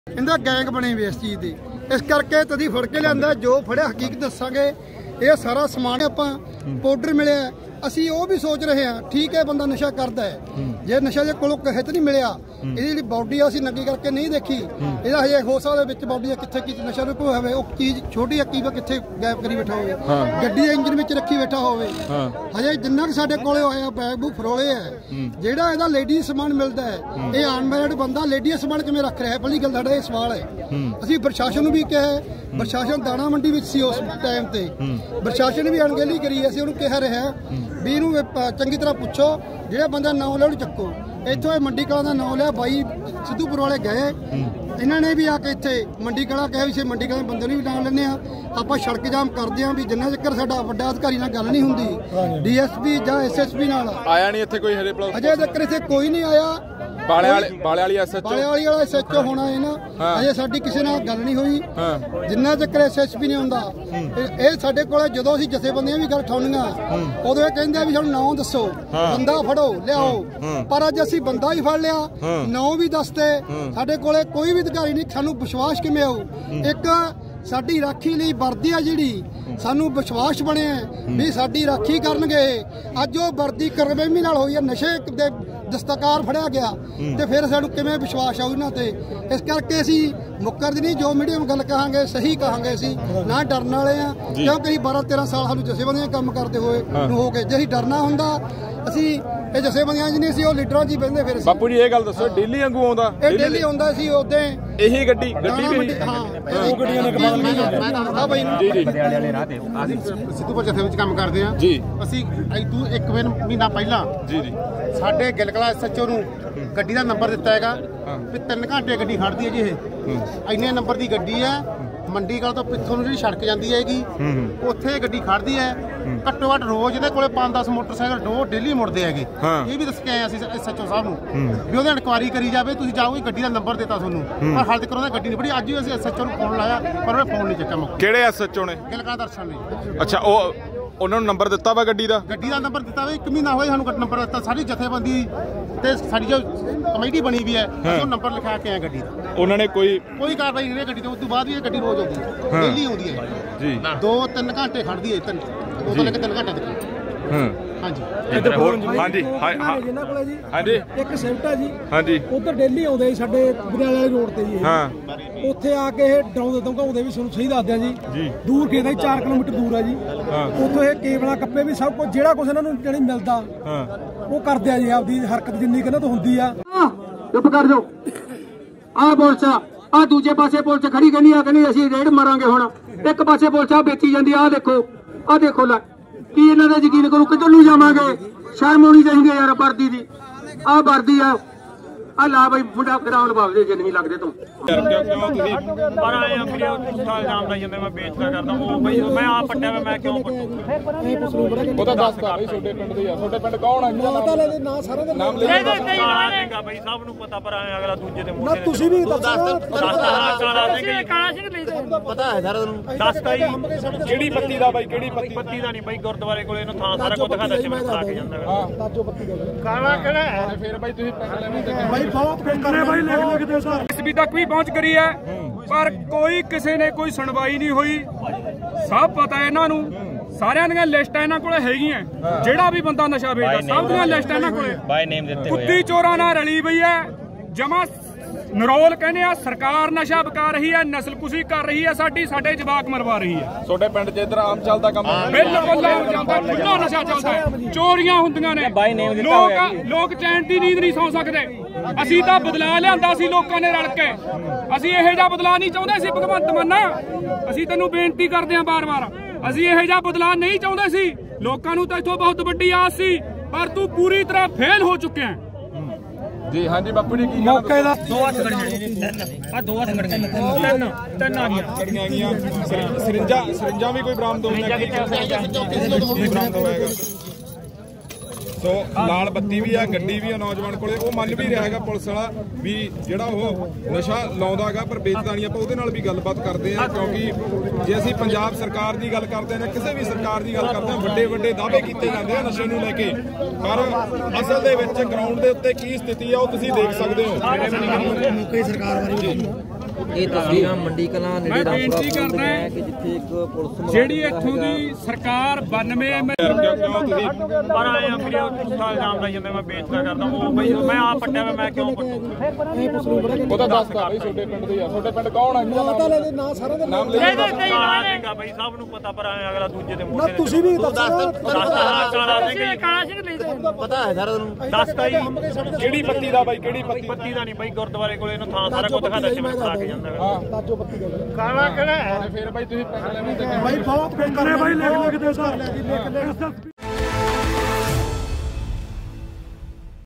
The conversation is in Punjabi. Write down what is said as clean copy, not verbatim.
इनका गैंग बने हुए इस चीज़ की, इस करके तभी फड़ के लिया जो फड़िया हकीकत दसांगे। ये सारा समान आप पाउडर मिले असी वो भी सोच रहे हैं ठीक है बंदा नशा करता है जे नशा जे कोलों हित नहीं मिलिया ये बॉडी असी नंगी करके नहीं देखी ये हजे हो सकता बॉडी कितने की नशा रुको है वो चीज छोटी की कितने गैप करी बैठा हो गड्डी इंजन में रखी बैठा हो हजे जिन्ना कि साडे कोले होया बैग बूग फरोले है जेड़ा इहदा लेडीज समान मिलता है ये अनमैरिड बंदा लेडीज समान किवें रख रहा है पहली गल साडा ये सवाल है। असी प्रशासन नूं भी कहा प्रशासन दाणा मंडी विच सी उस टाइम ते प्रशासन ने भी अणगहली करी असीं उहनूं कह रहे हैं भी इनू चंगी तरह पुछो जो बंदा नाम लिया चक्को इतों मंडी कला का नाम लिया बाई सिद्धूपुर वाले गए इन्होंने भी आके इतने मंडी कला कहा भी मंडी कला बंदे भी नाम लेने आप सड़क जाम करते हैं भी जिन्ना चक्कर साडा वड्डा अधिकारी नाल गल नहीं हुंदी DSP जां SSP नाल आया नहीं इत्थे कोई अजे तक इत्थे कोई नहीं आया बाले वाली SHO होना है ना अजे साडी किसी नाल गल नहीं हुई जिन्ना चक्कर SSP नहीं हुंदा ये साडे कोल जदों असीं जथेबंदियां भी गल ठाउणीआं उदों ये कहिंदे भी सानूं नाम दसो बंदा फड़ो लियाओ पर अज असीं बंदा ही फड़ लिया नाम भी दसते साडे कोल कोई भी अधिकारी नहीं सानूं विश्वास किवें आऊ एक साडी राखी लई वर्दी आ जिहड़ी सानू विश्वास बने भी साडी राखी करनगे अज वो वर्दी करवेमी नाल होई है नशे दे दस्तकार फड़िया गया तो फिर सानू किवें विश्वास आऊ इन्हां ते इस करके असीं मुक्कर नहीं जो मीडियम गल कहांगे सही कहांगे असीं ना डरन वाले आ क्योंकि 12-13 साल सानू जथेबंदियां काम करते होए हो गए जे असीं डरना हुंदा असीं ये जथेबंदियां च नहीं सी वो लीडरां च बहिंदे फिर बापू जी ये गल दसो डेली वांगू आउंदा ये डेली आउंदा सी ओदे यही गड्डी भी हां वो गड्डियां ने कमाल नहीं हां भाई जी वाले राह ते सिद्धूपुर जथे विच काम करदे आ जी ਅਸੀਂ ਤੂੰ ਇੱਕ ਮਹੀਨਾ ਪਹਿਲਾਂ जी ਸਾਡੇ ਗਿਲਕਲਾ SHO ਨੂੰ ਗੱਡੀ ਦਾ ਨੰਬਰ ਦਿੱਤਾ ਹੈਗਾ ਵੀ 3 ਘੰਟੇ ਗੱਡੀ ਖੜਦੀ ਹੈ ਜੀ ਇਹ ਇੰਨੇ ਨੰਬਰ ਦੀ ਗੱਡੀ ਹੈ ਮੰਡੀ ਕਾਲ ਤੋਂ ਪਿੱਛੋਂ ਨੂੰ ਜਿਹੜੀ ਸੜਕ ਜਾਂਦੀ ਹੈਗੀ ਉੱਥੇ ਗੱਡੀ ਖੜਦੀ ਹੈ ਘੱਟੋ ਘੱਟ ਰੋਜ਼ ਇਹਦੇ ਕੋਲੇ 5-10 ਮੋਟਰਸਾਈਕਲ ਰੋਜ਼ ਡੇਲੀ ਮੁੜਦੇ ਹੈਗੇ ਇਹ ਵੀ ਦੱਸ ਕੇ ਆਏ ਅਸੀਂ SHO ਸਾਹਿਬ ਨੂੰ ਵੀ ਉਹਦੇ ਇਨਕੁਆਇਰੀ ਕਰੀ ਜਾਵੇ ਤੁਸੀਂ ਜਾਓਗੇ ਗੱਡੀ ਦਾ ਨੰਬਰ ਦਿੱਤਾ ਤੁਹਾਨੂੰ ਪਰ ਹਾਲ ਤੱਕ ਉਹਦਾ ਗੱਡੀ ਨਹੀਂ ਫੜੀ ਅੱਜ ਵੀ ਅਸੀਂ SHO ਨੂੰ ਫੋਨ ਲਾਇਆ ਪਰ ਉਹਨੇ ਫੋਨ ਨਹੀਂ ਚੱਕਿਆ ਮੌਕੇ ਕਿਹੜੇ SHO ਨੇ ਗਿਲਕਲਾ ਦਰਸ਼ਨ ਨੇ ਅੱਛਾ ਉਹਨਾਂ ਨੂੰ ਨੰਬਰ ਦਿੱਤਾ ਵਾ ਗੱਡੀ ਦਾ ਨੰਬਰ ਦਿੱਤਾ ਵਾ 1 ਮਹੀਨਾ ਹੋਇਆ ਸਾਨੂੰ ਨੰਬਰ ਦਿੱਤਾ ਸਾਰੀ ਜਥੇਬੰਦੀ ਤੇ ਸਾਡੀ ਜੋ ਕਮੇਟੀ ਬਣੀ ਵੀ ਹੈ ਉਹ ਨੰਬਰ ਲਿਖਾ ਕੇ ਆਏ ਗੱਡੀ ਦਾ ਉਹਨਾਂ ਨੇ ਕੋਈ ਕਾਰਵਾਈ ਨਹੀਂ ਗੱਡੀ ਤੇ ਉਸ ਤੋਂ ਬਾਅਦ ਵੀ ਇਹ ਗੱਡੀ ਰੋਜ਼ ਆਉਂਦੀ ਹੈ ਡੇਲੀ ਆਉਂਦੀ ਹੈ ਜੀ 2-3 ਘੰਟੇ ਖੜਦੀ ਹੈ 2 ਤੋਂ ਲੈ ਕੇ 3 ਘੰਟੇ ਤੱਕ ਹਾਂਜੀ ਇੱਧਰ ਹਾਂਜੀ ਹਾਂਜੀ ਇੱਕ ਸਿਫਟ ਆ ਜੀ ਹਾਂਜੀ ਉਧਰ ਡੇਲੀ ਆਉਂਦੇ ਜੀ ਸਾਡੇ ਬਰਿਆਲੇ ਵਾਲੇ ਰੋਡ ਤੇ ਜੀ ਹਾਂ ਉੱਥੇ ਆ ਕੇ ਇਹ ਡਰਾਉਂਦੇ ਧਮਕਾਉਂਦੇ ਵੀ ਤੁਹਾਨੂੰ ਸਹੀ ਦੱਸਦੇ ਆ ਜੀ ਦੂਰ ਖੇਤ ਹੈ 4 ਕਿਲੋਮੀਟਰ ਦੂਰ ਆ ਜੀ ਉੱਥੋਂ ਇਹ ਕੇਬਲਾਂ ਕੱਪੇ ਵੀ ਸਭ ਕੁਝ ਜਿਹੜਾ ਕੁਝ ਇਹਨਾਂ ਨੂੰ ਜਿਹੜੀ ਮਿਲਦਾ ਉਹ ਕਰਦੇ ਆ ਜੀ ਆਪਦੀ ਹਰਕਤ ਜਿੰਨੀ ਕਿਹਨਾਂ ਤੋਂ ਹੁੰਦੀ ਆ ਚੁੱਪ ਕਰ ਜਾਓ ਆਹ ਪੁਲਿਸ ਆ ਦੂਜੇ ਪਾਸੇ ਪੁਲਿਸ ਖੜੀ ਕਹਿੰਦੀ ਆ ਕਹਿੰਦੀ ਅਸੀਂ ਰੇਡ ਮਾਰਾਂਗੇ ਹੁਣ ਇੱਕ ਪਾਸੇ ਪੁਲਿਸ ਆ ਵੇਚੀ ਜਾਂਦੀ ਆ ਦੇਖੋ ਲੈ ਕੀ ਇਹਨਾਂ ਦਾ ਯਕੀਨ ਕਰੋ ਕਿੱਧਰ ਨੂੰ ਜਾਵਾਂਗੇ ਸ਼ਰਮ ਆਉਣੀ ਚਾਹੀਦੀ ਯਾਰ ਵਰਦੀ ਦੀ ਆ ਵਰਦੀ ਆ ਲਾ ਬਈ ਮੁੰਡਾ ਗਰਾਊਂਡ ਬਾਵਦੇ ਜੇ ਨਹੀਂ ਲੱਗਦੇ ਤੂੰ ਪਰ ਆਏ ਆ ਵੀਰੇ ਉੱਠਾ ਇਲਜ਼ਾਮ ਲਾਈ ਜਾਂਦੇ ਮੈਂ ਬੇਇੱਜ਼ਤੀ ਕਰਦਾ ਉਹ ਬਈ ਮੈਂ ਆ ਪੱਟਿਆ ਮੈਂ ਕਿਉਂ ਪੱਟੂ ਉਹ ਤਾਂ ਦੱਸਦਾ ਬਈ ਛੋਟੇ ਪਿੰਡ ਦੇ ਆ ਛੋਟੇ ਪਿੰਡ ਕੌਣ ਆ ਨਾ ਸਾਰਾ ਦਾ ਨਾਮ ਲੈ ਕਾਲਾ ਬਈ ਸਭ ਨੂੰ ਪਤਾ ਪਰ ਆਏ ਅਗਲਾ ਦੂਜੇ ਦੇ ਮੂੰਹ ਤੁਸੀਂ ਵੀ ਕਾਲਾ ਸਿੰਘ ਪਤਾ ਹੈ ਸਾਰਾ ਨੂੰ ਦੱਸਦਾ ਹੀ ਕਿਹੜੀ ਪੱਤੀ ਦਾ ਬਾਈ ਕਿਹੜੀ ਪੱਤੀ ਦਾ ਨਹੀਂ ਬਾਈ ਗੁਰਦੁਆਰੇ ਕੋਲੇ ਇਹਨੂੰ ਥਾਂ ਸਾਰਾ ਕੁਝ ਦਿਖਾਦਾ ਸੀ ਮੈਂ ਖਾ ਕੇ ਜਾਂਦਾ ਹਾਂ ਤਾਜੋ ਪੱਤੀ ਦਾ ਕਾਲਾ ਕਿਹੜਾ ਹੈ ਫਿਰ ਬਾਈ ਤੁਸੀਂ ਪਿੰਡ ਲੈਣੇ ਤੇ ਬਹੁਤ ਕਰਨੇ ਬਾਈ ਲਿਖ ਦਿਓ ਸਰ SB तक भी पहुंच करी है पर कोई किसी ने कोई सुनवाई नहीं हुई सब पता है इन्हां नूं सारियां ਦੀਆਂ ਲਿਸਟਾਂ ਇਹਨਾਂ ਕੋਲੇ ਹੈਗੀਆਂ ਜਿਹੜਾ ਵੀ ਬੰਦਾ ਨਸ਼ਾ ਵੇਚਦਾ ਸਭ ਦੀਆਂ ਲਿਸਟਾਂ ਇਹਨਾਂ ਕੋਲੇ ਬਾਈ ਨੇਮ ਦਿੱਤੇ ਹੋਏ ਕੁੱਤੀ ਚੋਰਾਂ ਨਾਲ ਰਲੀ ਪਈ ਹੈ ਜਮਾ ਨਰੋਲ ਕਹਿੰਦੇ ਆ ਸਰਕਾਰ ਨਸ਼ਾ ਵਿਕਾ ਰਹੀ ਹੈ ਨਸਲਕੁਸ਼ੀ ਕਰ ਰਹੀ ਹੈ ਸਾਡੇ ਜਵਾਕ ਮਰਵਾ ਰਹੀ ਹੈ ਛੋਟੇ ਪਿੰਡ 'ਚ ਇਧਰ ਆਮ ਚੱਲਦਾ ਕੰਮ ਬਿਲਕੁਲ ਆਮ ਚੱਲਦਾ ਖੁੱਲਾ ਨਸ਼ਾ ਚੱਲਦਾ ਚੋਰੀਆਂ ਹੁੰਦੀਆਂ ਨੇ ਲੋਕ ਚੈਨ ਦੀ ਨੀਂਦ ਨਹੀਂ ਸੌ ਸਕਦੇ ਅਸੀਂ ਤਾਂ ਬਦਲਾ ਲਿਆਂਦਾ ਸੀ ਲੋਕਾਂ ਨੇ ਰਲ ਕੇ ਅਸੀਂ ਇਹੋ ਜਿਹਾ ਬਦਲਾ ਨਹੀਂ ਚਾਹੁੰਦੇ ਸੀ ਭਗਵੰਤ ਮਾਨ ਅਸੀਂ ਤੈਨੂੰ ਬੇਨਤੀ ਕਰਦੇ ਹਾਂ ਬਾਰ-ਬਾਰ ਅਸੀਂ ਇਹੋ ਜਿਹਾ ਬਦਲਾ ਨਹੀਂ ਚਾਹੁੰਦੇ ਸੀ ਲੋਕਾਂ ਨੂੰ ਤਾਂ ਇੱਥੋਂ ਬਹੁਤ ਵੱਡੀ ਆਸ ਸੀ ਪਰ ਤੂੰ ਪੂਰੀ ਤਰ੍ਹਾਂ ਫੇਲ ਹੋ ਚੁੱਕਿਆ ਜੀ ਹਾਂਜੀ ਬਾਪੂ ਜੀ ਕੀ ਮੌਕੇ ਦਾ 2 ਹੱਥ ਖੜੀਆਂ ਆ 2 ਹੱਥ ਖੜੀਆਂ ਤਿੰਨ ਆ ਗਈਆਂ ਸਰਿੰਜਾਂ ਵੀ ਕੋਈ ਬਰਾਮਦ ਹੋਏਗਾ ਸੋ ਲਾਲ ਬੱਤੀ ਵੀ ਆ ਗੱਡੀ ਵੀ ਆ ਨੌਜਵਾਨ ਕੋਲੇ ਉਹ ਮੰਨ ਵੀ ਰਿਹਾ ਹੈਗਾ ਪੁਲਿਸ ਵਾਲਾ ਵੀ ਜਿਹੜਾ ਉਹ ਨਸ਼ਾ ਲਾਉਂਦਾ ਹੈਗਾ ਪਰ ਵੇਚਦਾ ਨਹੀਂ ਆਪਾਂ ਉਹਦੇ ਨਾਲ ਵੀ ਗੱਲਬਾਤ ਕਰਦੇ ਆ ਕਿਉਂਕਿ ਜੇ ਅਸੀਂ ਪੰਜਾਬ ਸਰਕਾਰ ਦੀ ਗੱਲ ਕਰਦੇ ਹਾਂ ਕਿਸੇ ਵੀ ਸਰਕਾਰ ਦੀ ਗੱਲ ਕਰਦੇ ਹਾਂ ਵੱਡੇ ਦਾਅਵੇ ਕੀਤੇ ਜਾਂਦੇ ਆ ਨਸ਼ੇ ਨੂੰ ਲੈ ਕੇ ਪਰ ਅਸਲ ਦੇ ਵਿੱਚ ਗਰਾਊਂਡ ਦੇ ਉੱਤੇ ਕੀ ਸਥਿਤੀ ਆ ਉਹ ਤੁਸੀਂ ਦੇਖ ਸਕਦੇ ਹੋ ਸਰਕਾਰ ਬਾਰੇ ਇਹ ਤਸਵੀਰਾਂ ਮੰਡੀ ਕਲਾਂ ਮੈਂ ਨੇੜੇ ਬੇਨਤੀ ਕਰਦਾ ਹੈ ਕਿ ਜਿੱਥੇ ਇੱਕ ਪੁਲਿਸ ਜਿਹੜੀ ਇੱਥੋਂ ਦੀ ਸਰਕਾਰ 92 ਪਰ ਆਏ ਆ ਵੀਰੇ ਝੂਠਾ ਇਲਜ਼ਾਮ ਲਾਈ ਜਾਂਦੇ ਮੈਂ ਬੇਇੱਜ਼ਤੀ ਕਰਦਾ ਉਹ ਬਈ ਮੈਂ ਆਪ ਪੱਟਿਆ ਮੈਂ ਕਿਉਂ ਪੱਟੂ ਉਹ ਤਾਂ ਦੱਸਦਾ ਬਈ ਤੁਹਾਡੇ ਪਿੰਡ ਦੇ ਆ ਤੁਹਾਡੇ ਪਿੰਡ ਕੌਣ ਆ ਨਾ ਸਾਰਾ ਦਾ ਨਾਮ ਲੈ ਕਾਲਾ ਸਿੰਘ ਆ ਬਈ ਸਭ ਨੂੰ ਪਤਾ ਪਰ ਆਏ ਅਗਲਾ ਦੂਜੇ ਦੇ ਮੋਢੇ ਤੇ ਤੁਸੀਂ ਵੀ ਦੱਸੋ ਕਾਲਾ ਸਿੰਘ ਪਤਾ ਹੈ ਸਾਰਾ ਨੂੰ ਦੱਸਦਾ ਜੀ ਕਿਹੜੀ ਪੱਤੀ ਦਾ ਬਾਈ ਕਿਹੜੀ ਪੱਤੀ ਪੱਤੀ ਦਾ ਨਹੀਂ ਬਈ ਗੁਰਦੁਆਰੇ ਕੋਲੇ ਇਹਨੂੰ ਥਾਂ ਸਾਰਾ ਕੁਝ ਦਿਖਾਦਾ ਸੀ ਮੈਂ ਖਾ ਕੇ ਜਾਂਦਾ ਤਾਜੋ ਪੱਤੀ ਦਾ ਕਾਲਾ ਕਿਹੜਾ ਹੈ ਫਿਰ ਬਾਈ ਤੁਸੀਂ ਪਿੰਡ ਲੈਣੇ ਤੇ ਬਾਈ ਬਹੁਤ ਪਿੰਡ ਨੇ ਬਾਈ ਲਿਖ ਦੇ ਸਰ